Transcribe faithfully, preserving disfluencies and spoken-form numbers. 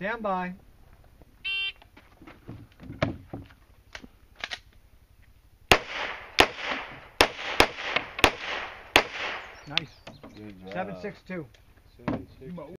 Stand by. Nice. Good job. Seven six two. Seven six two.